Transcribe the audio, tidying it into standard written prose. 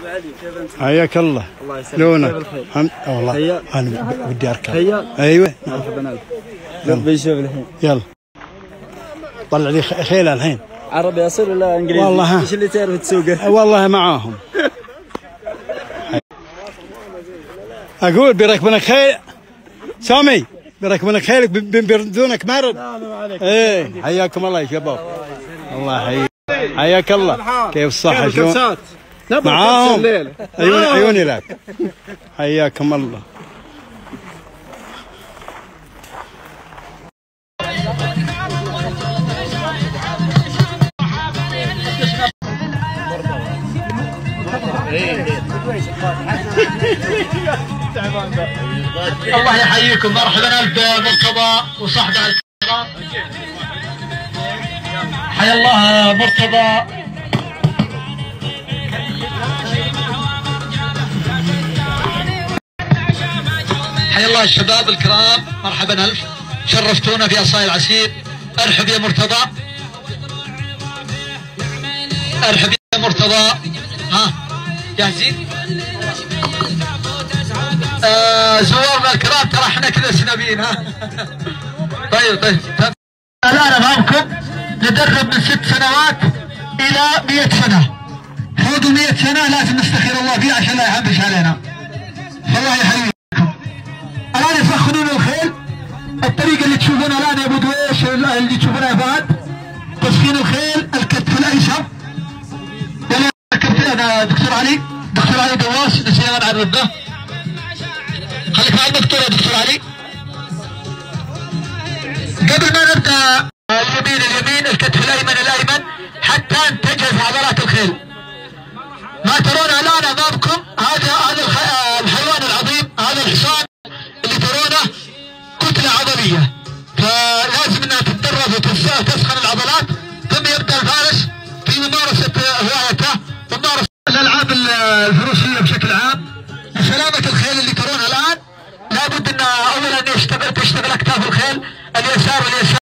حياك الله. الله يسلمك. لونك والله انا بدي اركب. ايوه مرحبا. بنشوف الحين. يلا طلع لي خيله الحين. عربي اصيل ولا انجليزي؟ والله ايش اللي تعرف تسوقه؟ والله معاهم. اقول بيركبونك خيل سامي، بيركبونك خيلك بيردونك مرض. ايه حياكم الله يا شباب. الله يحييك. حياك الله. كيف الصحة شلون؟ معاهم. عيوني لك. حياكم الله. الله يحييكم. مرحبا الف مرتضى وصحبه الكرام. حيا الله مرتضى. حيا الله الشباب الكرام. مرحبا الف، شرفتونا في عصاي العسير. ارحب يا مرتضى، ارحب يا مرتضى. ها جاهزين؟ زوارنا الكرام ترى احنا كذا سنابين. ها طيب الان امامكم ندرب من 6 سنوات الى 100 سنه. فوق 100 سنه لازم نستخير الله فيه عشان لا يحبش علينا. الله يحييكم. الان يسخنون الخيل. الطريقه اللي تشوفونها الان يا ابو دويش، اللي تشوفونها يا فهد، تسخين الخيل الكتف الايسر. يلا دكتور علي دواس نسينا نعرف به. خليك مع الدكتور يا دكتور علي. قبل ما نبدا اليمين الكتف الايمن حتى تجهز عضلات الخيل. ما ترونه الان امامكم هذا الحيوان العظيم، هذا الحصان اللي ترونه كتله عضليه، فلازم انها تتدرب وتسخن العضلات ثم يبدا الفارس في ممارسه هوايته وممارسه الالعاب الفروسيه بشكل عام. لسلامه الخيل اللي ترونها الان لابد ان اولا تشتغل اكتاف الخيل اليسار واليسار.